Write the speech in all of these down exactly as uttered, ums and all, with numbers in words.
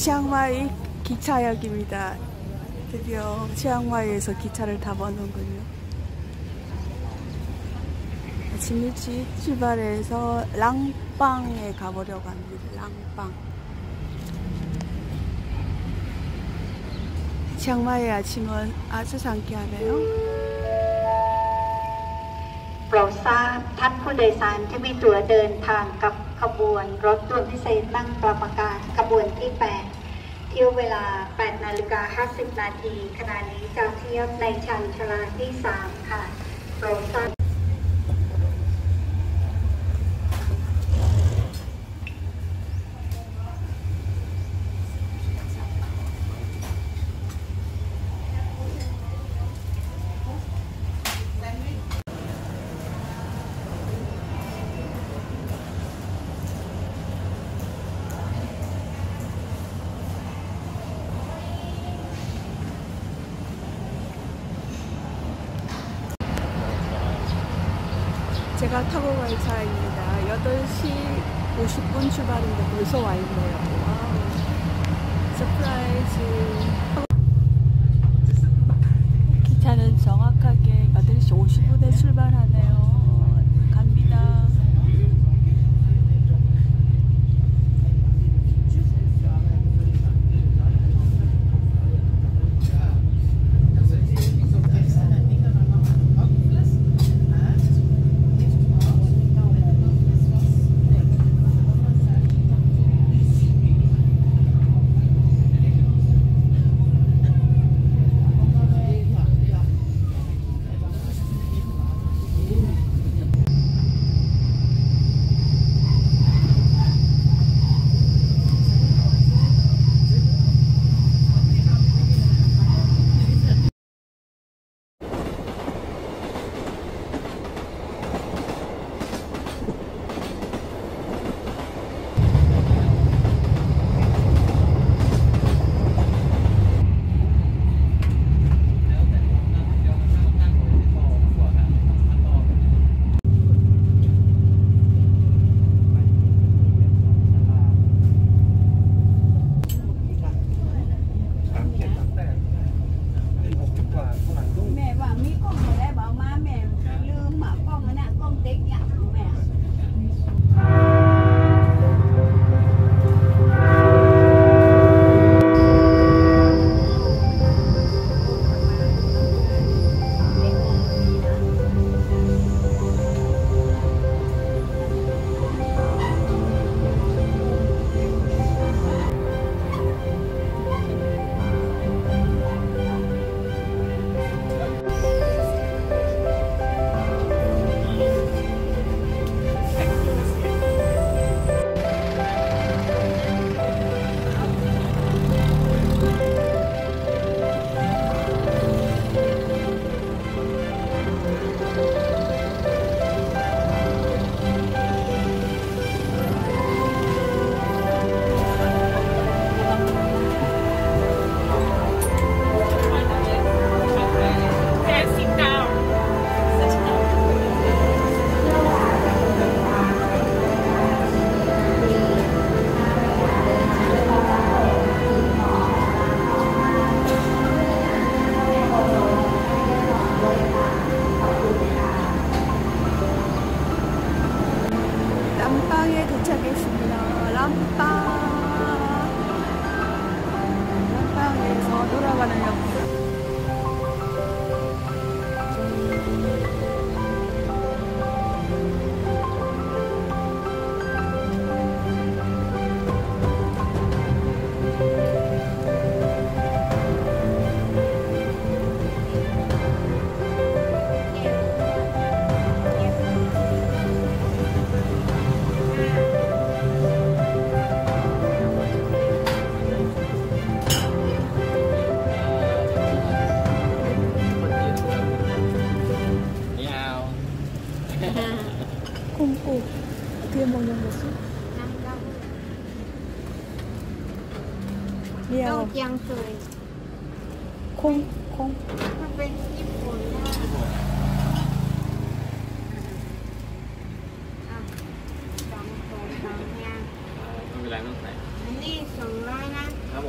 치앙마이 기차역입니다. 드디어 치앙마이에서 기차를 타보는군요. 아침 일찍 출발해서 랑빵에 가보려고 합니다. 랑빵. 치앙마이의 아침은 아주 상쾌하네요. โปรดทราบท่านผู้โดยสารที่มีตั๋วเดินทางกับขบวนรถด่วนพิเศษตั้งปรับอากาศขบวนที่ แปด เที่ยวเวลา แปดนาฬิกาห้าสิบ นาทีขณะนี้จะเที่ยวในชั้นชลาที่ สาม ค่ะโปรดทราบ 제가 타고 갈 차입니다. 여덟 시 오십 분 출발인데 벌써 와 있네요. 와우. 서프라이즈. 기차는 정확하게 여덟 시 오십 분에 출발하네요. 갑니다. 람빵에 도착했습니다. 람빵. 람빵에서 돌아가는 역사. 콩국 어떻게 먹는 거지? 미안. 콩, 콩. Làm không phải. Này sừng rồi nè.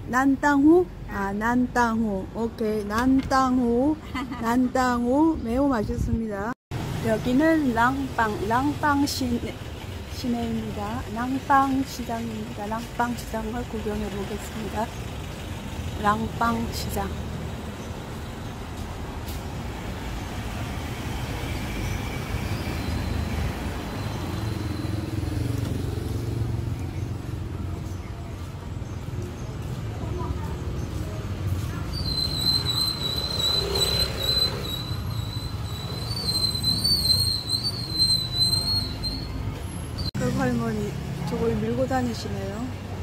난땅호? 아, 난땅호. 오케이. 난땅호. 난땅호. 매우 맛있습니다. 여기는 랑빵, 랑빵 시내, 시내입니다. 랑빵 시장입니다. 랑빵 시장을 구경해 보겠습니다. 랑빵 시장. 그 할머니 저걸 밀고 다니시네요.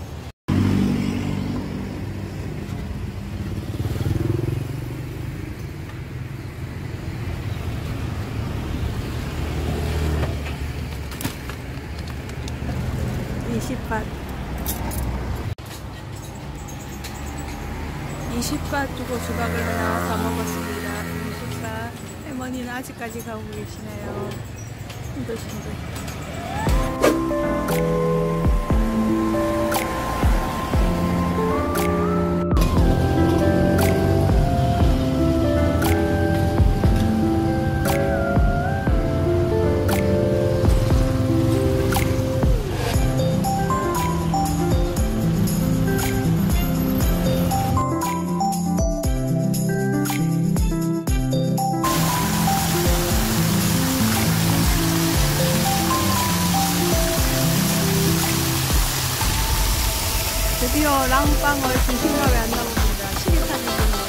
이십 밭 이십 밭 주고 수박을 하나 사 먹었습니다. 이십 밭. 할머니는 아직까지 가고 계시네요. 힘드신데. 드디어 랑빵을 중심가에 안 나옵니다. 시계탄이 있네요.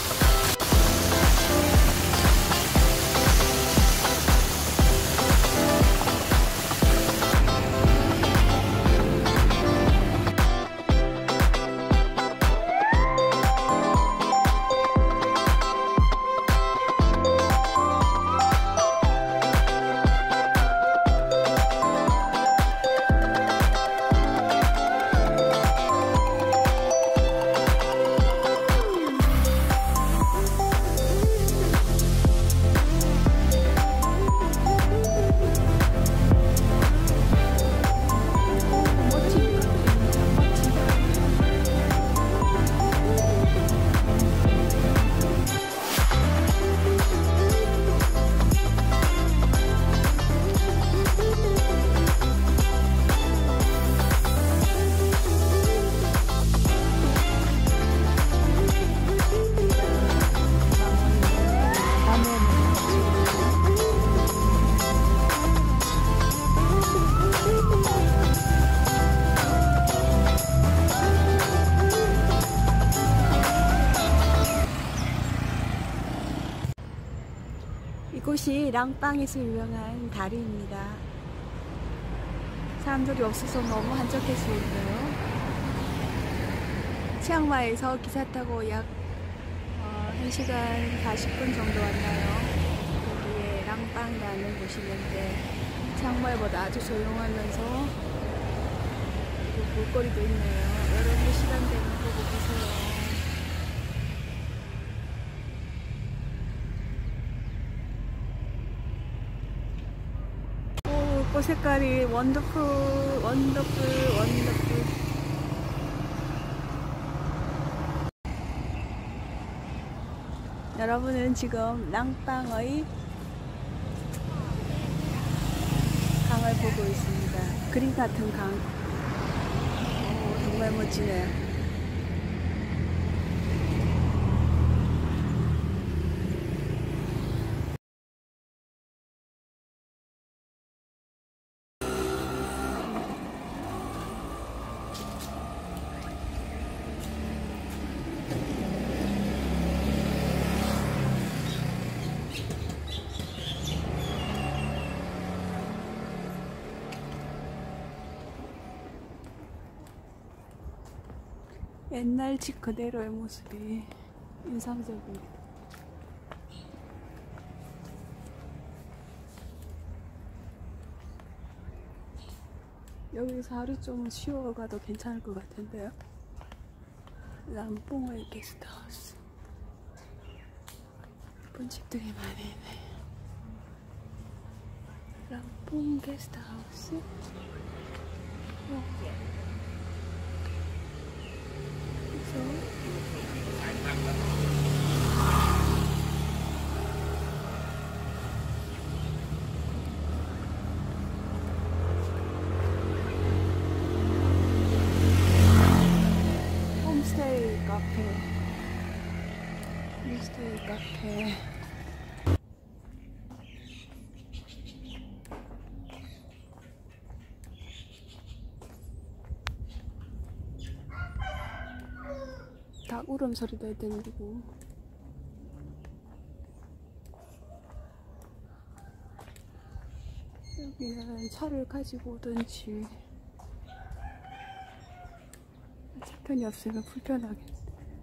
이곳이 랑빵에서 유명한 다리입니다. 사람들이 없어서 너무 한적했어요. 치앙마이에서 기차 타고 약 어, 한 시간 사십 분 정도 왔나요? 여기에 랑빵이라는 곳이 있는데 치앙마이보다 아주 조용하면서 그리고 볼거리도 있네요. 여러분 시간 되면 보고 계세요. 꽃 색깔이 원더풀, 원더풀, 원더풀. 여러분은 지금 랑빵의 강을 보고 있습니다. 그림 같은 강. 오, 정말 멋지네요. 옛날 집 그대로의 모습이 인상적입니다. 여기서 하루 좀 쉬어가도 괜찮을 것 같은데요. 람뽕의 게스트하우스. 예쁜 집들이 많이 있네. 람뽕 게스트하우스. 어. 홈스테이 카페. 홈스테이 카페. 닭 울음소리도 들리고. 여기는 차를 가지고 오든지 차편이 없으면 불편하겠네.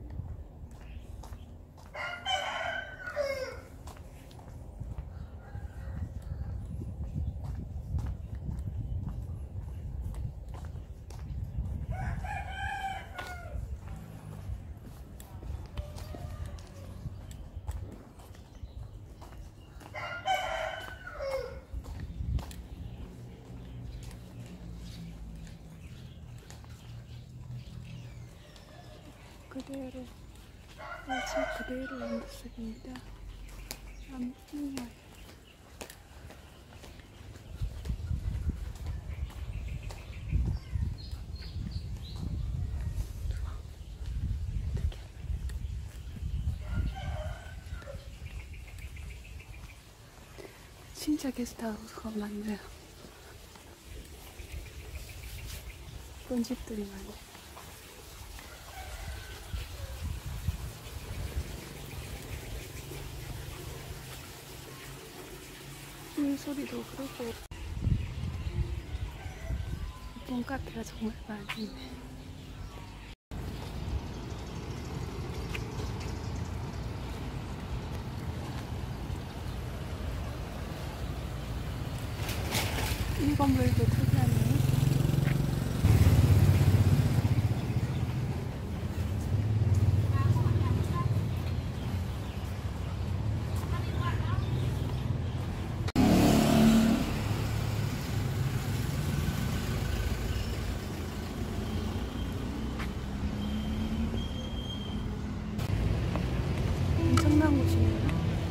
그대로 일찍 그대로의 모습입니다. 안무와요. 진짜 게스트하우스가 많네요. 예쁜 집들이 많네요. 물 소리도 그렇고 예쁜 카페가 정말 많이 있네. 이 건물도 특이하네요. 엄청난 곳이네요.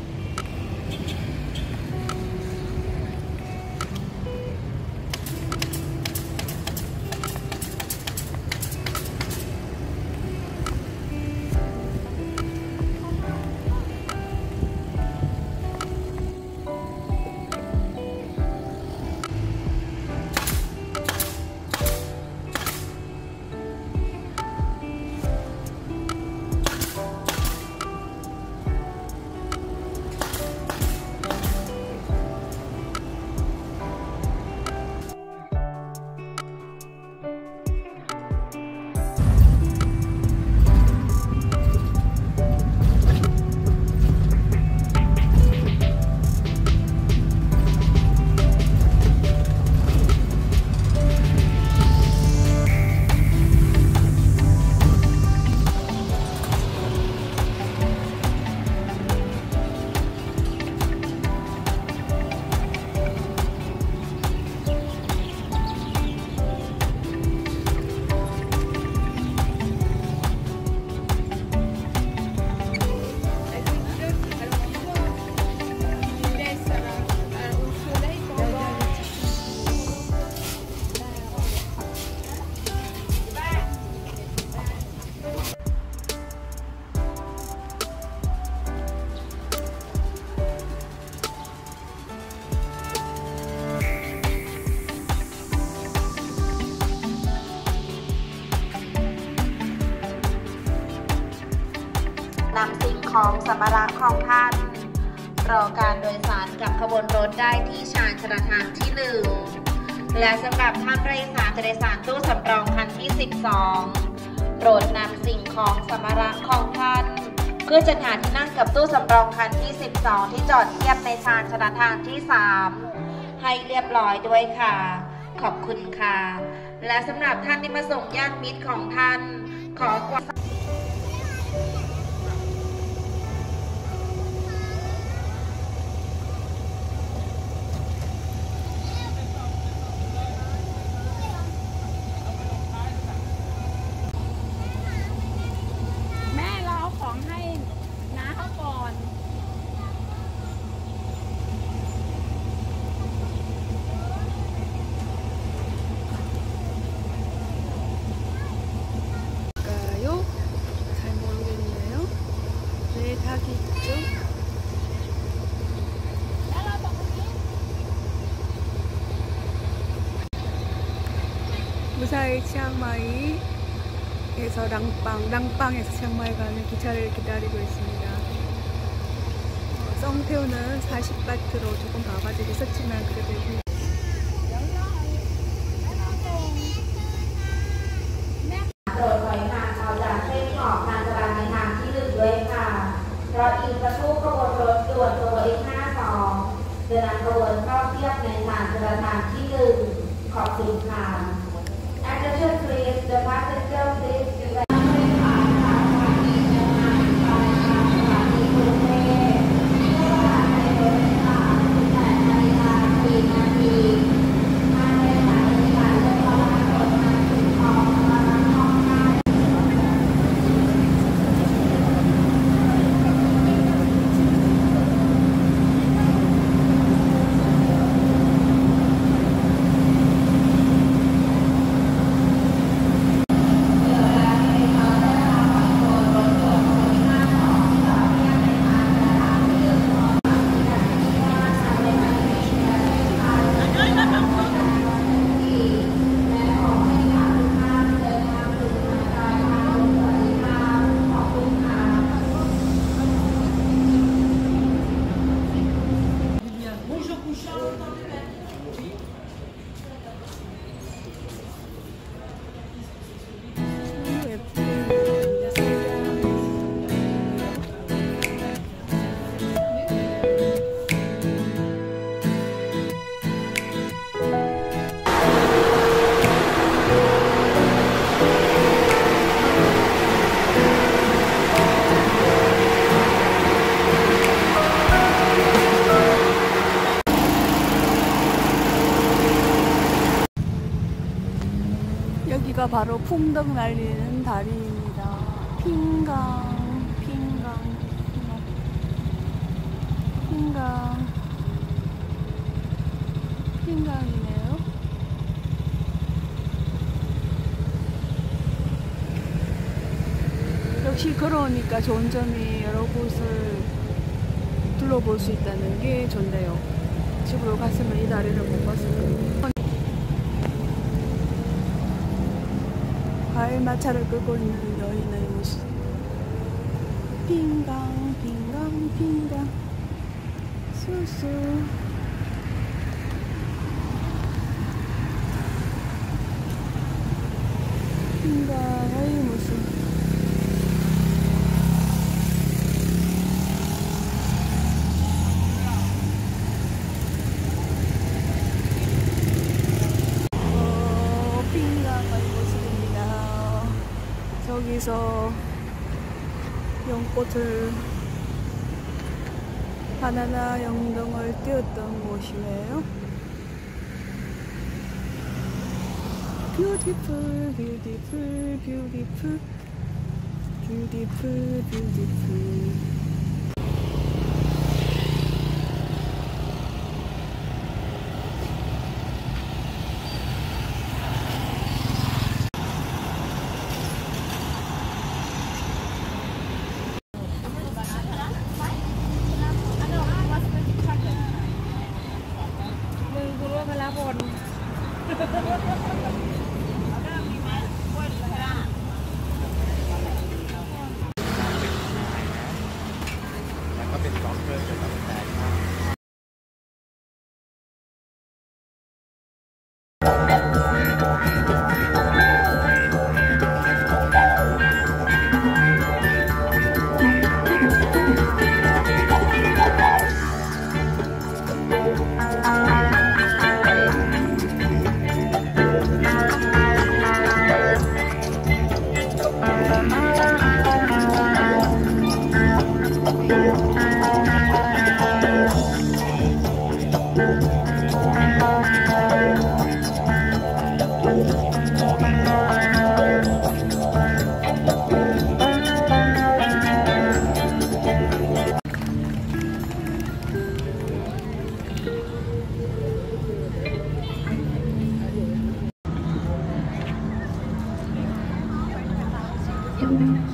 นำสิ่งของสัมภาระของท่านรอการโดยสารกับขบวนรถได้ที่ชานชลทานที่หนึ่งและสำหรับท่านโดยสารโดยสารตู้สำรองคันที่สิบสองโปรดนำสิ่งของสัมภาระของท่านเพื่อจะหาที่นั่งกับตู้สำรองคันที่สิบสองที่จอดเทียบในชานชลทานที่สามให้เรียบร้อยด้วยค่ะขอบคุณค่ะและสำหรับท่านที่มาส่งญาติมิตรของท่านขอความ 무사히 치앙마이에서 랑빵, 랑빵에서 치앙마이 가는 기차를 기다리고 있습니다. 어, 썽태우는 사십 바트로 조금 바가지고 있었지만 그래도 Attention please, the passenger please be ready. 여기가 바로 풍덩 날리는 다리입니다. 핑강, 핑강, 핑강, 핑강이네요. 역시 걸어오니까 좋은 점이 여러 곳을 둘러볼 수 있다는 게 좋네요. 집으로 갔으면 이 다리를 못 봤을 거예요. 과일 마차를 끌고 있는 여인의 모습. 핑강, 핑강, 핑강, 수수. 핑강의 모습. 여기서 연꽃을 바나나 연등을 띄웠던 곳이에요. 뷰티풀 뷰티풀 뷰티풀 뷰티풀 뷰티풀. Thank you.